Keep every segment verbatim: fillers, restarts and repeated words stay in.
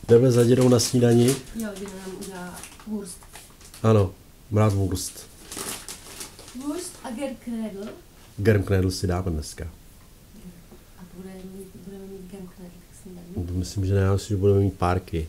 Jdeme za dědou na snídani. Jo, děda nám udělá wurst. Ano, bratwurst. Wurst a Gerknedl. Germknedl si dáme dneska. A budeme mít, budeme mít Germknedl k snídani. Myslím, že ne, že budeme mít párky.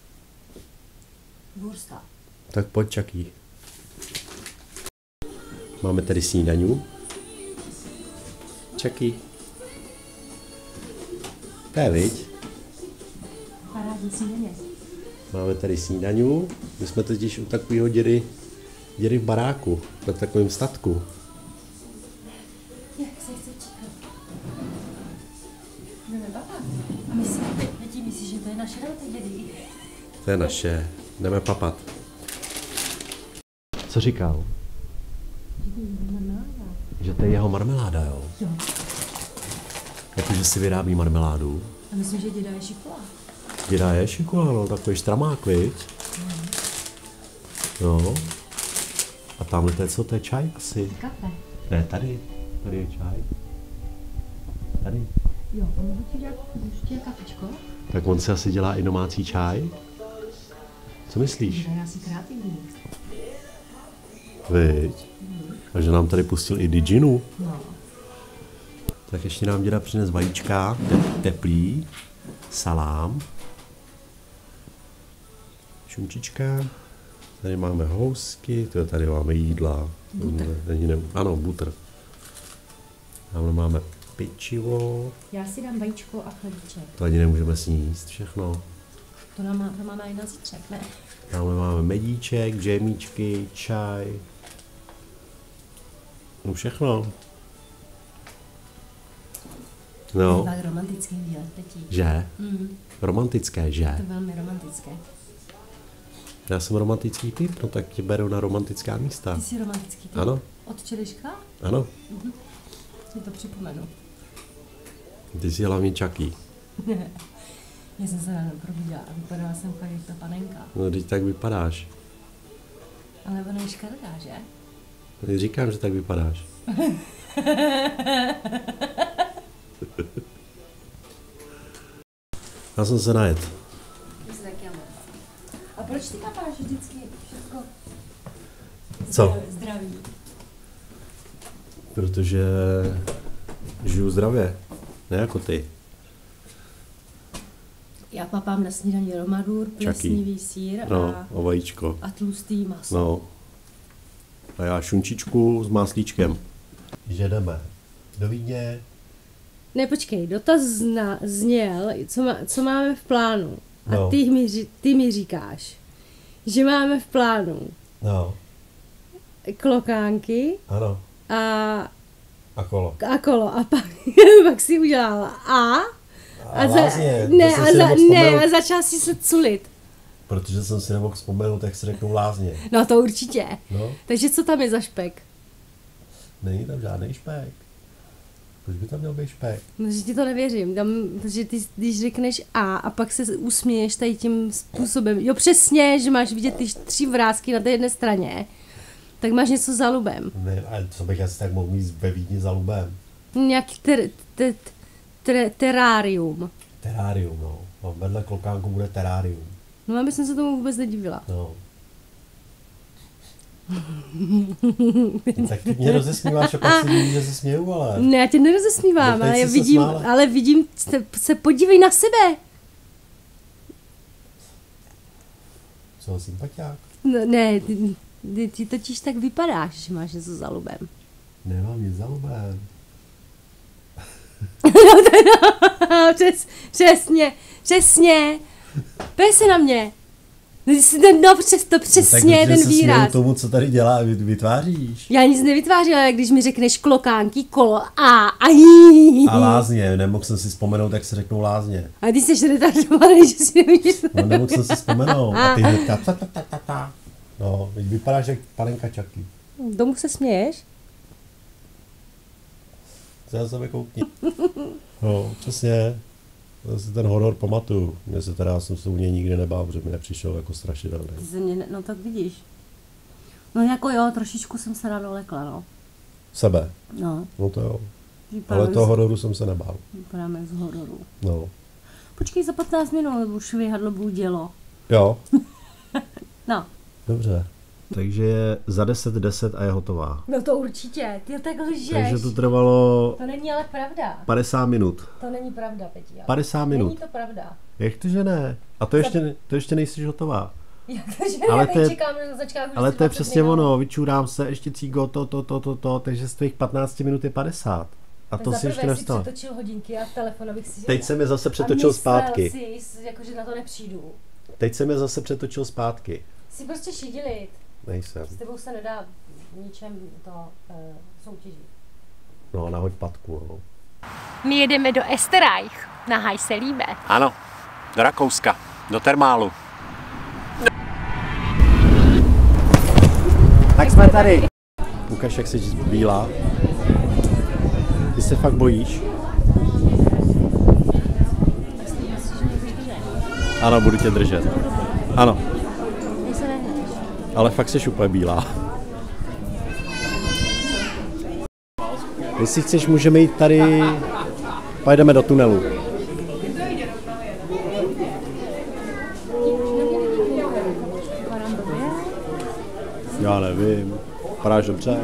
Wursta. Tak pojď, Čaký. Máme tady snídaňu. Čaký. To je, viď? Parádní snídaně. Máme tady snídaňu. My jsme totiž u takového dědy, dědy v baráku, na takovém statku. Jak se chce čekat? Jdeme papat. A my si, Peti, myslíš, že to je naše nebo to dědy? To je naše. Jdeme papat. Co říkal? Že to je jeho marmeláda, jo? Jo. Jakože si vyrábí marmeládu. A myslím, že děda je šikola. Děda je šikola, no, takový štramák, viď? No. A tamhle to je co? To je čaj asi? Kafe. Ne, tady. Tady je čaj. Tady. Jo, a můžu ti dělat ještě kafečko? Tak on si asi dělá i domácí čaj? Co myslíš? Děda je asi kreativní. Viď? A že nám tady pustil i diginu. No. Tak ještě nám děda přines vajíčka, te- teplý, salám, šunčička, tady máme housky, to tady máme jídla. Butr. Není, ne, ano, butr. Tamhle máme pečivo, Já si dám vajíčko a chlebíček. to ani nemůžeme sníst všechno. To nám má, to máme i na zítřek, ne? Tamhle máme medíček, džemíčky, čaj. No všechno. No, To je tak romantický výlet, Peti. že? Mm, Romantické, že? to je velmi romantické. Já jsem romantický typ, no tak tě beru na romantická místa. Ty jsi romantický typ? Ano, Od včerejška? ano. Si to připomenu. Ty jsi hlavně Čaký. Já jsem se ráno probudila a vypadala jsem fakt jak ta panenka. No, teď tak vypadáš. Ale ona je škaredá, že? Teď říkám, že tak vypadáš. Já jsem se najet. A proč ty kapáš vždycky všechno Co? zdraví? Protože žiju zdravě. Ne jako ty. Já papám na snídaní romadur, plesnivý sýr No, a, a vajíčko. a tlustý maso. No. A já šunčičku s máslíčkem. Že jdeme do Vídně. Ne, počkej, dotaz zna, zněl, co, má, co máme v plánu. A No. ty, mi, ři- ty mi říkáš, že máme v plánu No, klokánky ano. a, A kolo. a kolo. A pak, pak si udělala A. A za, lázně, ne, to jsem a, si za, nemohl ne, vzpomenout. a začal si se culit. Protože jsem si nemohl vzpomenout, tak si řeknu lázně. No to určitě. No, Takže co tam je za špek? není tam žádný špek. Proč by tam měl být špek? No, že ti to nevěřím, tam, protože ty, když řekneš A a pak se usměješ tady tím způsobem, jo přesně, že máš vidět ty tři vrásky na té jedné straně, tak máš něco za lubem. Ne, ale co bych asi tak mohl mít ve Vídni za lubem? Nějaký ter, ter, ter, terárium. Terárium, no. A vedle klokánku bude terárium. No aby jsem se tomu vůbec nedivila. No. Tak ty mě rozesmíváš a pak si vidíš, že se směju, ale... Ne, já tě nerozesmívám, No, teď ale, já jsi se vidím, smála. ale vidím, se, se podívej na sebe. Co, sympatiák? No, ne, ty, ty, ty totiž tak vypadáš, že máš něco za lubem. Nemám nic za lubem. Přes, přesně, přesně. Pej se na mě. No přes to přesně tak, ten se výraz. tomu, co tady dělá, vytváříš. Já nic nevytvářím, ale když mi řekneš klokánky, kolo a a jí. A lázně, nemohl jsem si vzpomenout, jak se řeknou lázně. A ty jsi retardovaný, že si nevíš. No, nemohl jsem si vzpomenout. A ty hnedka ta, ta, ta, ta, ta. No, teď vypadáš jak panenka Čaky. Tomu se směješ? Co já sebe koukni. No, přesně. Já si ten horor pamatuju. Mě se teda, já jsem se u něj nikdy nebál, protože mi nepřišel jako strašidelný. Ty se mě, ne- no tak vidíš. No jako jo, trošičku jsem se ráno lekla, no. Sebe. No. No to jo. Vypadám Ale toho z- hororu jsem se nebál. Vypadáme z hororu. No. Počkej za patnáct minut, nebo už vyhadlo bůdělo. Jo. No. Dobře. Takže je za deset deset a je hotová. No to určitě, ty tak lžeš. Takže to trvalo... To není ale pravda. padesát minut. To není pravda, Peti. padesát minut. Není to pravda. Jak to, že ne? A to ještě, to ještě nejsi hotová. Jak to, že ale ne? To je, čekám na začátku. ale to je přesně minut. Ono, vyčurám se, ještě cígo, to, to, to, to, to, takže z těch patnáct minut je padesát. A to si ještě nestalo. Za prvé si přetočil hodinky a telefon, abych si... Teď se mi zase přetočil zpátky. si, jakože na to nepřijdu. Teď se mi zase přetočil zpátky. Jsi prostě šidilit. Nejsem. S tebou se nedá ničem to uh, soutěžit. No, nahoď patku, no. My jedeme do Österreich, na Heiselíbe. Ano, do Rakouska, do termálu. Tak jsme tady. Ukaž, jak jsi bílá. Ty se fakt bojíš? Ano, budu tě držet. Ano. Ale fakt jsi úplně bílá. Jestli chceš, můžeme jít tady. Pojedeme do tunelu. Já nevím. Vypadáš dobře.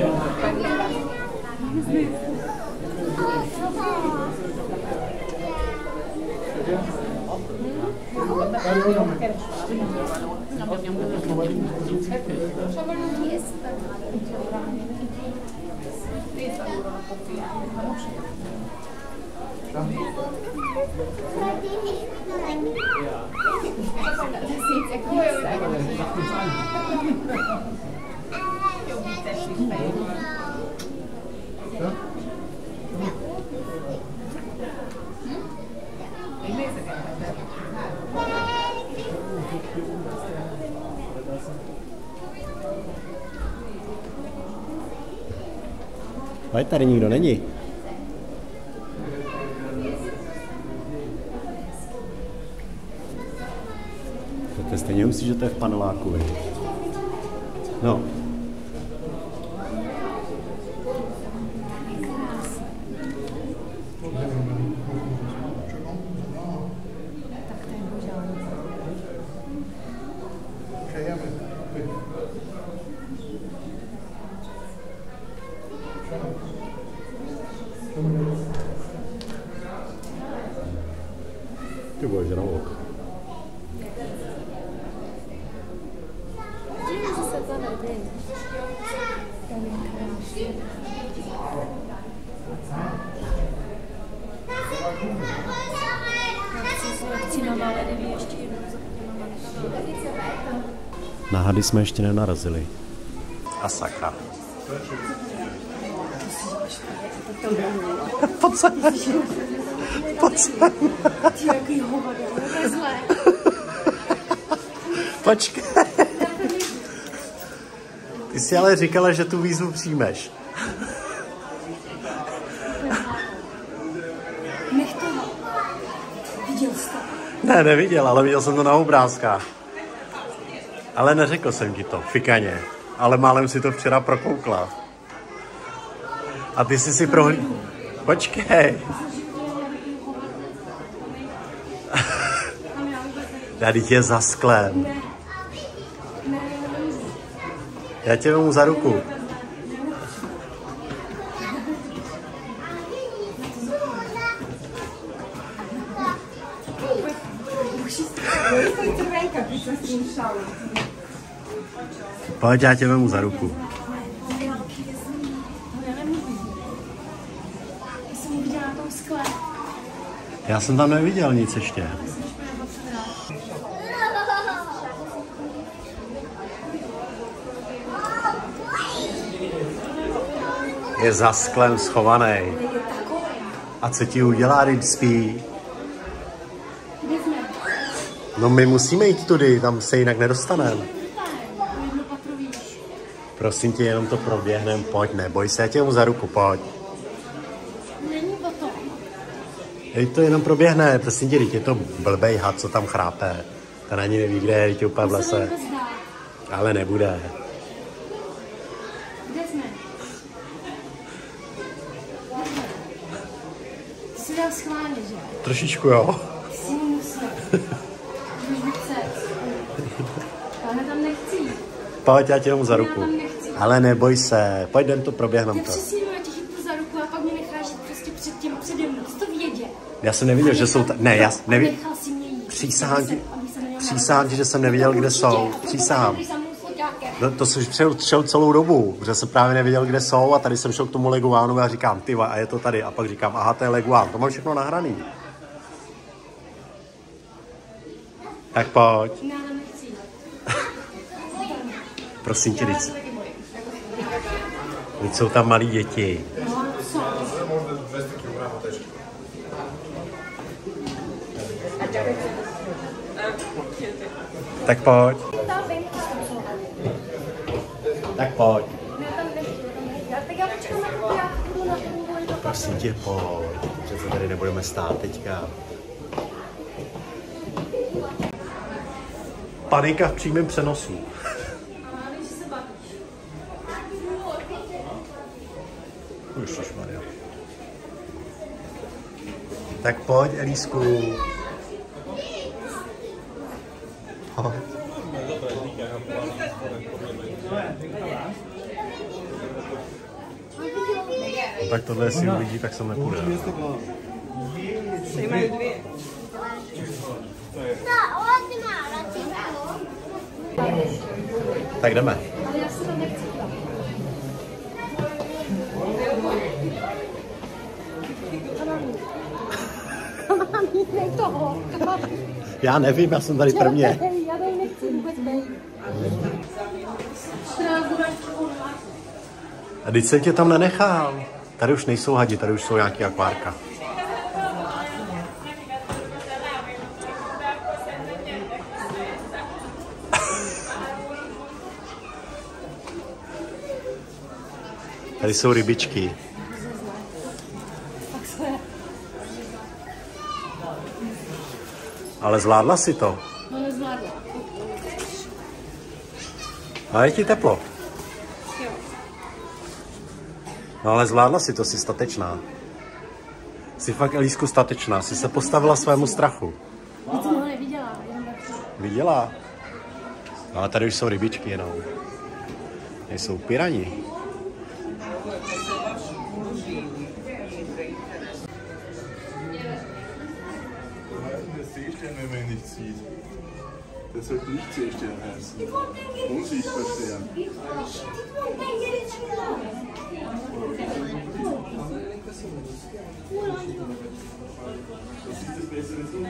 Ale tady nikdo není. To stejně myslíš, že to je v paneláku, vy. No. Ty budeš na oko. Na hady jsme ještě nenarazili. A sakra. Pojď sem. Pojď sem. Ty jaký hovado, to je zlé. Počkej. Ty jsi ale říkala, že tu výzvu přijmeš. Nech toho. Viděl jsi to? Ne, neviděl, ale viděl jsem to na obrázkách. Ale neřekl jsem ti to, fikaně. Ale málem si to včera prokoukla. A ty jsi si prohlí... Počkej. Tady tě za sklem. Já tě vemu za ruku. Pojď, já tě vemu za ruku. Já jsem tam neviděl nic ještě. Je za sklem schovaný. A co ti udělá, když spí? No my musíme jít tudy, tam se jinak nedostaneme. Prosím tě, jenom to proběhnem, pojď, neboj se, já tě mu za ruku, pojď. Není to to. Ej, to jenom proběhne, prosím tě, je to blbej had, co tam chrápe. Ten ani neví, kde je, tě úplně v lese. Ale nebude. Kde jsme? Ty jsi dal schválně, že? Trošičku, jo. Ty jsi Pojď, já tě jenom za ruku. Ale neboj se, pojď, jdem to, proběhnem to. Já přesně máš chytnu za ruku a pak mě necháš jít prostě před tím přede mnou. Jsi to věděl. Já jsem neviděl, že jsou... Ta... Ne, já neviděl. Nechal si mě jít. Přísahám ti, přísahám ti, že jsem neviděl, kde jsou. Přísahám. To, to jsem šel, šel celou dobu, že jsem právě nevěděl, kde jsou a tady jsem šel k tomu leguánu a říkám, ty a je to tady. A pak říkám, aha, to je leguán, to mám všechno nahraný. Tak pojď. Prosím tě, říct. Teď jsou tam malí děti. Tak pojď. Tak pojď. Prosím tě, pojď. Že se tady nebudeme stát teďka. Panika v přímém přenosu. Ježišmarja. Tak pojď, Elísku. Pojď. No, tak tohle si uvidí, tak jsem nepůjde. Tak jdeme. Já nevím, já jsem tady první. Já tady nechci vůbec být. A teď jsem tě tam nenechal. Tady už nejsou hadi, tady už jsou nějaký akvárka. Tady jsou rybičky. Ale zvládla si to? No nezvládla. A je ti teplo? No ale zvládla si to, jsi statečná. Jsi fakt, Elísku, statečná. Jsi se postavila svému strachu. Nic moho neviděla. Viděla? No ale tady už jsou rybičky jenom. Tady jsou pirani. Wenn man ihn nicht sieht. Der sollte nicht Seestern heißen. Unsichtbar Stern. Das ist das bessere Suchen.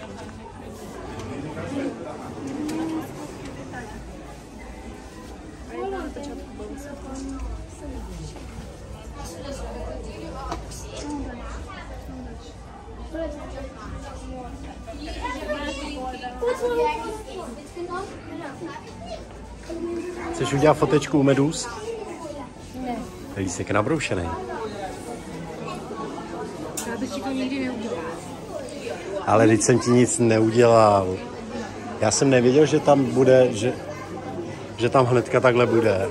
Chceš udělat fotečku u medůz? Ne. Tady jsi jak nabroušený. Já bych ti to nikdy neudělala. Ale teď jsem ti nic neudělal. Já jsem nevěděl, že tam bude, že, že tam hnedka takhle bude.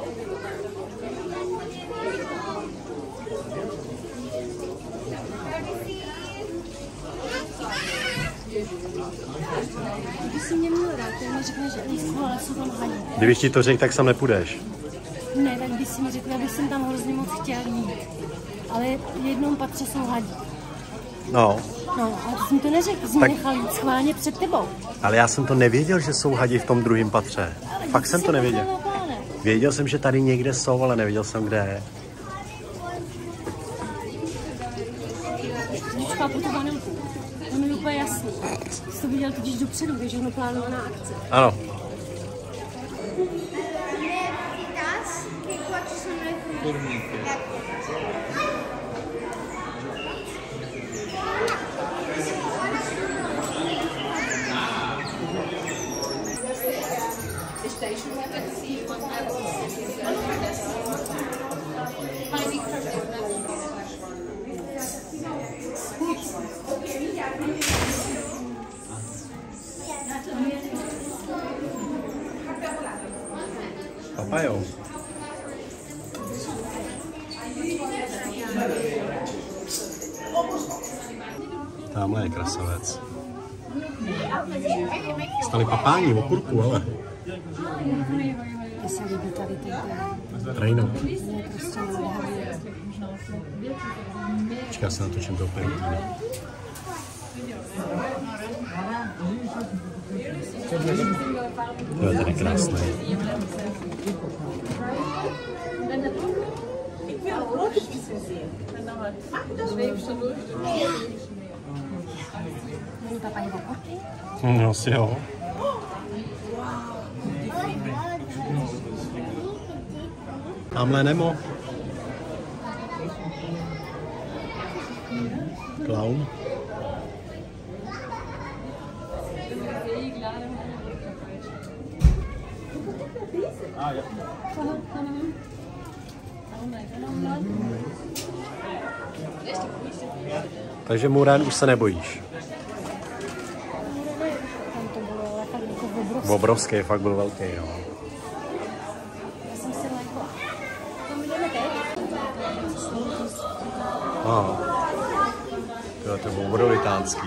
Kdyby si mě měl rád, tak mi řekne, že Elísku, ale jsou tam hadi. Kdybych ti to řekl, tak sem nepůjdeš. Ne, tak by si mi řekl, abych jsem tam hrozně moc chtěl jít. Ale v jednom patře jsou hadi. No. No, ale ty jsi mi to neřekl, jsi Tak- mě nechal jít schválně před tebou. Ale já jsem to nevěděl, že jsou hadi v tom druhém patře. Ale Fakt jsi jsem si to nevěděl. poznal na pláne. Věděl jsem, že tady někde jsou, ale nevěděl jsem, kde je. Chápu tu vanilku. To mi je úplně jasný. Jsi to viděl totiž dopředu, že je plánovaná akce. Ano. Papajou. Tamhle je krasavec. Stali papání, okurku, ale. Mně se líbí tady ten Trejno. je prostě nádherný. Počkej, já se natočím toho perutína. To je tady krásný. No asi jo. Tamhle Nemo. Klaun. Takže Muren už se nebojíš. Tam to bylo ale fakt jako obrovský. Obrovský, fakt byl velký, jo. Já jsem si jako... Tam jdeme teď? Aha. To je to obrovitánský.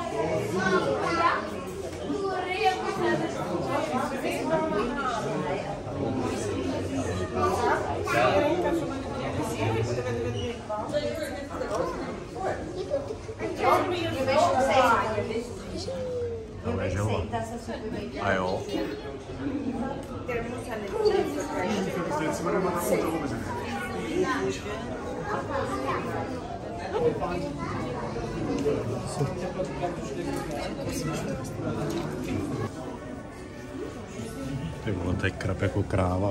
Tohle je želva. A jo. Ty vole, to je krab jako kráva.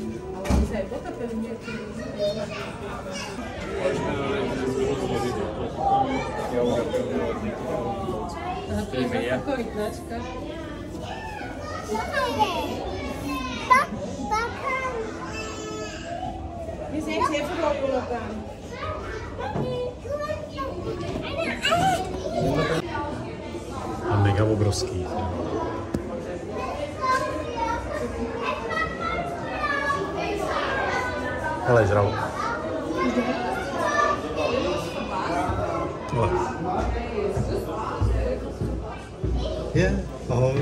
A mega obrovský. Hele, žral. Tohle. Je, ahoj.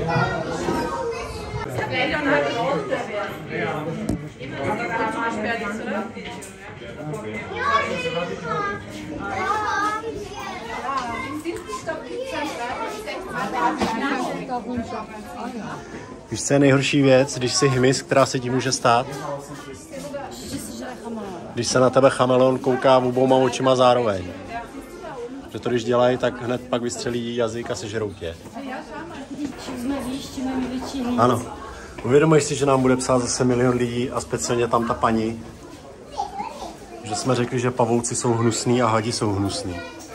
Víš, co je nejhorší věc, když jsi hmyz, která se ti může stát? Když se na tebe chameleon kouká obouma očima zároveň. Že to když dělají, tak hned pak vystřelí jazyk a sežerou tě. Ano. Uvědomuješ si, že nám bude psát zase milion lidí a speciálně tam ta paní, že jsme řekli, že pavouci jsou hnusný a hadi jsou hnusný.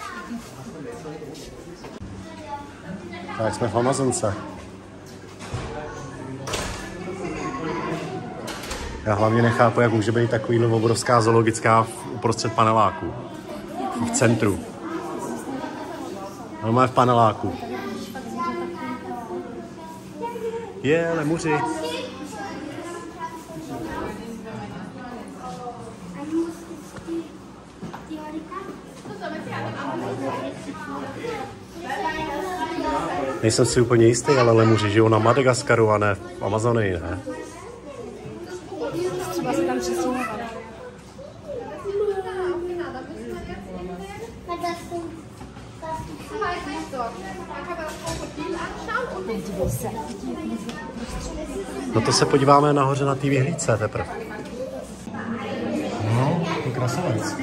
Tak jsme v Amazonce. Já hlavně nechápu, jak může být takovýhle obrovská zoologická uprostřed paneláku. V centru. No, máme v paneláku. Je, lemuři. Nejsem si úplně jistý, ale lemuři žijou na Madagaskaru a ne v Amazonii, ne? Třeba se tam přesouvat. No to se podíváme nahoře na té vyhlídce teprve. No, to je krasavec.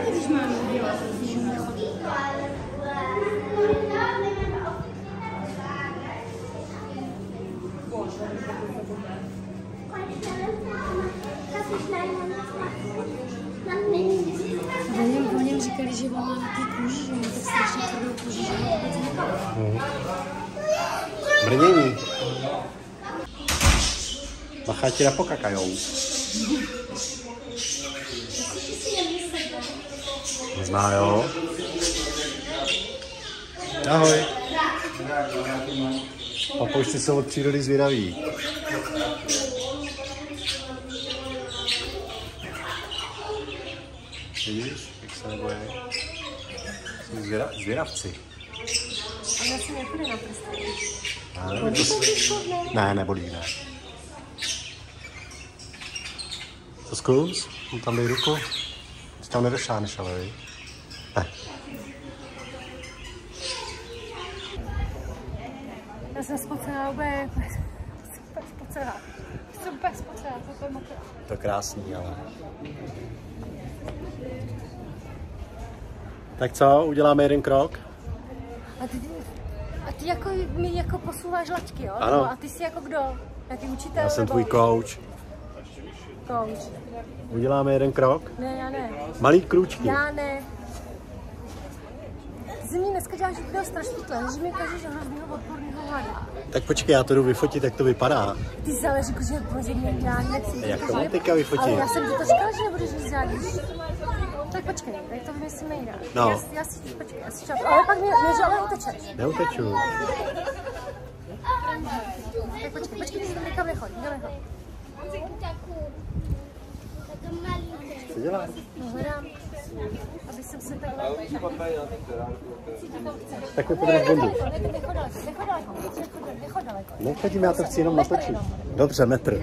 O něm říkali, že on má na té kůži, že má tak strašně tvrdou kůži, že ho vůbec nepadá. Mm. Brnění. Bacha ti napokakajou. Nezná, jo? Ahoj. Papoušci jsou od přírody zvědaví. Vidíš, jak se nebojí? Jsou zvěda, zvědavci. Ona se nepůjde na prsty. Ne, ne, ne, nebolí, ne. To zkus, mu tam dej ruku. Ty tam nedošáneš, ale vy. Ne. Já jsem spocená úplně, super spocená. Super spocená, super mokrá. To krásný, ale. Tak co, uděláme jeden krok? A ty, a ty jako, mi jako posouváš laťky, jo? Ano. A ty jsi jako kdo? Jaký učitel? Já jsem nebo... tvůj coach. Coach. Uděláme jeden krok? Ne, já ne. Malý krůčky. Já ne. Ty jsi mě dneska děláš úplně strašně, že mi kažeš hroznýho odporného hada. Tak počkej, já to jdu vyfotit, jak to vypadá. Ty jsi ale řekl, že pro mě já nechci. Jak to mám teďka vyfotit? Ale já jsem ti to říkala, že nebudeš nic dělat. Tak počkej, tak to vymyslíme jinak. No. Já, já si, počkej, já si čas. Ale pak mě, mě že ale utečeš. Neuteču. Tak počkej, počkej, ty si nikam nechoď, nikam nechoď. Co děláš? No hledám, aby jsem se takhle... Tak mi povedeš bundu. Nechoď daleko, nechoď daleko, nechoď daleko. Nechodím, já to chci jenom natočit. Dobře, metr.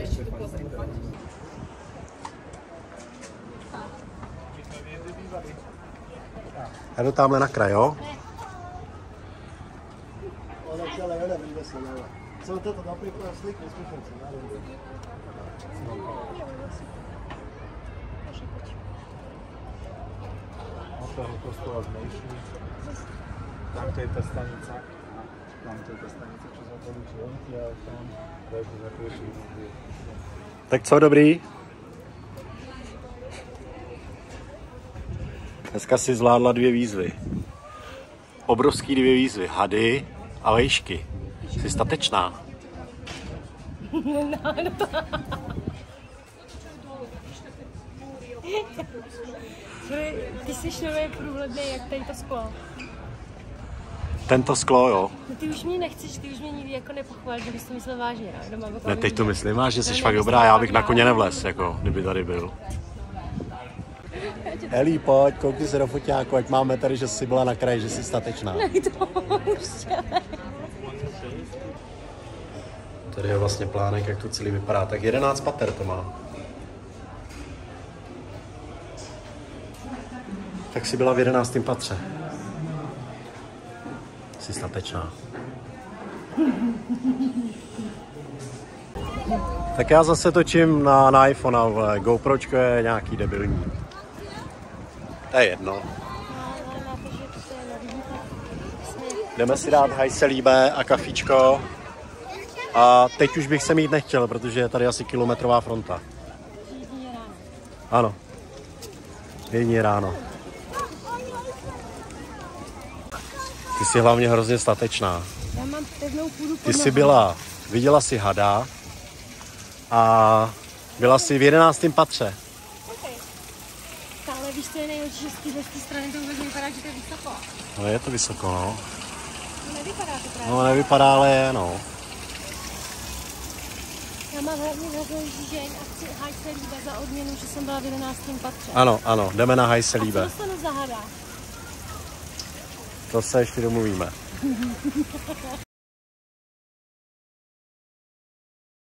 Já jdu tamhle na kraj, jo? Od toho kostola zmenší. Tam to je ta stanica. Tam to je ta stanica, čo sa políči onky a tam to je zakúši. Tak co, dobrý? Dneska si zvládla dvě výzvy. Obrovský dvě výzvy. Hady a vejšky. Jsi statečná. Ty jsi nový průhledný, jak tady to sklo. Tento sklo, jo. No ty už mě nechceš, ty už mě nikdy jako nepochválil, že bys to myslel vážně, no? Doma Ne, teď to myslím, a že jsi fakt dobrá, já bych na koně nevlez, jako, kdyby tady byl. Eli, pojď, koukni se do foťáku, ať máme tady, že jsi byla na kraji, že jsi statečná. Tady je vlastně plánek, jak to celý vypadá. Tak jedenáct pater to má. Tak jsi byla v jedenáctém patře. Jsi statečná. Tak já zase točím na, na iPhone, ale GoPročko je nějaký debilní. To je jedno. Jdeme si dát hajselíbe a kafičko. A teď už bych se mít nechtěl, protože je tady asi kilometrová fronta. Ano. Jedině ráno. Ty jsi hlavně hrozně statečná. Já mám pevnou půdu pod Ty jsi nohou. byla, viděla jsi hada a byla jsi v jedenáctém patře. Okay. Ale víš, co je nejlepší, že z téhle strany to vůbec nevypadá, že to je vysoko. No je to vysoko, no. No nevypadá to právě. No nevypadá, ale je, no. Já mám hlavně hroznou žížeň a chci hajselíbe za odměnu, že jsem byla v jedenáctém patře. Ano, ano, jdeme na A co hajselíbe. dostanu za hada? To se ještě domluvíme.